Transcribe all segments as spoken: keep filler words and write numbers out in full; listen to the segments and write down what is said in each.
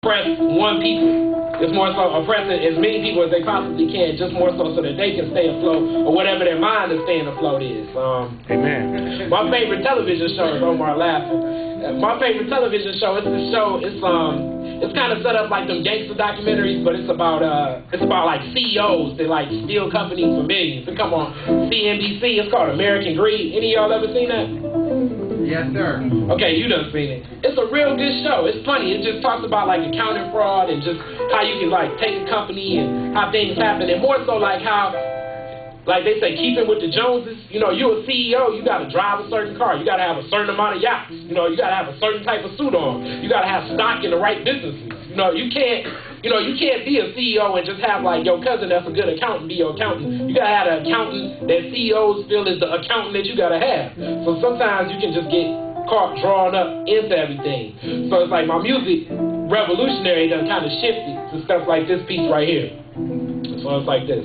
oppress one people. It's more so oppressing as many people as they possibly can, just more so so that they can stay afloat, or whatever their mind of staying afloat is. Um, Amen. My favorite television show is Omar laughing. My favorite television show, it's the show, it's um, it's kind of set up like them gangster documentaries, but it's about uh, it's about like C E Os that like steal companies for millions. So come on, C N B C, it's called American Greed. Any of y'all ever seen that? Yes, sir. Okay, you done seen it. It's a real good show. It's funny. It just talks about like accounting fraud and just how you can like take a company and how things happen, and more so like how, like they say, keeping with the Joneses. You know, you're a C E O, you got to drive a certain car. You got to have a certain amount of yachts. You know, you got to have a certain type of suit on. You got to have stock in the right businesses. You know, you can't, you know, you can't be a C E O and just have like your cousin that's a good accountant be your accountant. You got to have an accountant that C E Os feel is the accountant that you got to have. So sometimes you can just get caught drawn up into everything. So it's like my music revolutionary done kind of shifted to stuff like this piece right here. So it's like this.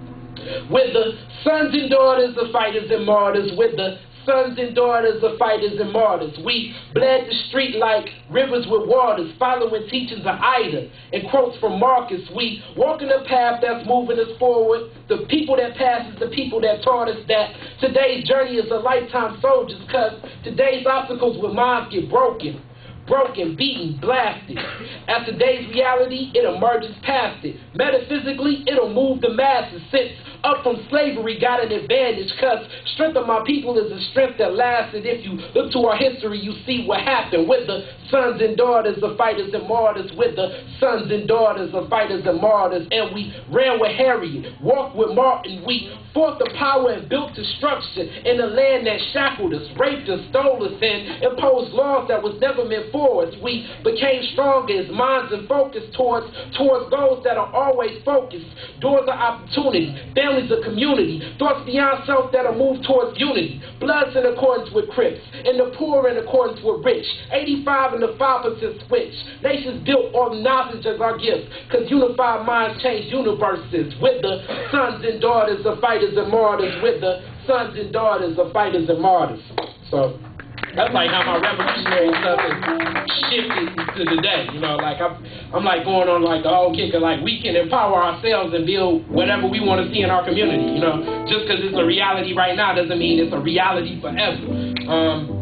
With the sons and daughters of fighters and martyrs, with the sons and daughters of fighters and martyrs, we bled the street like rivers with waters, following teachings of Ida and quotes from Marcus. We walking the path that's moving us forward. The people that pass is the people that taught us that today's journey is a lifetime soldiers, cause today's obstacles with minds get broken. Broken, beaten, blasted. As today's reality, it emerges past it. Metaphysically, it'll move the masses. Since up from slavery got an advantage, cause strength of my people is a strength that lasted. If you look to our history, you see what happened with the sons and daughters of fighters and martyrs, with the sons and daughters of fighters and martyrs. And we ran with Harriet, walked with Martin. We fought the power and built destruction in a land that shackled us, raped us, stole us, and imposed laws that was never meant for us. We became stronger as minds and focus towards towards goals that are always focused. Doors of opportunity, families of community, thoughts beyond self that'll move towards unity. Bloods in accordance with Crips, and the poor in accordance with rich. eighty-five and the five percent switch. Nations built on knowledge as our gift, cause unified minds change universes. With the sons and daughters of fighters and martyrs, with the sons and daughters of fighters and martyrs. So that's like how my revolutionary stuff has shifted to today. You know, like I'm, I'm like going on like the whole kick of like we can empower ourselves and build whatever we want to see in our community. You know, just because it's a reality right now doesn't mean it's a reality forever. Um,